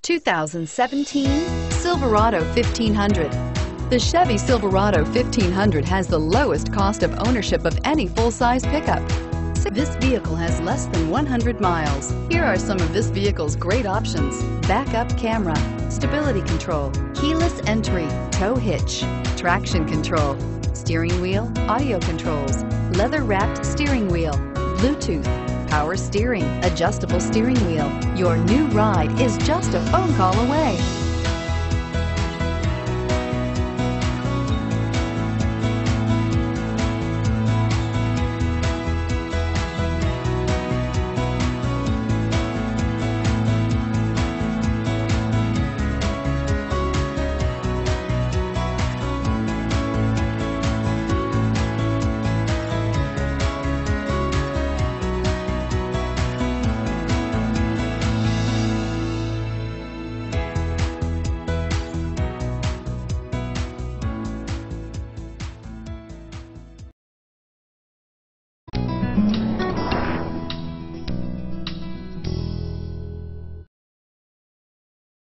2017 Silverado 1500. The Chevy Silverado 1500 has the lowest cost of ownership of any full-size pickup. This vehicle has less than 100 miles. Here are some of this vehicle's great options: backup camera, stability control, keyless entry, tow hitch, traction control, steering wheel audio controls, leather-wrapped steering wheel, Bluetooth, power steering, adjustable steering wheel. Your new ride is just a phone call away.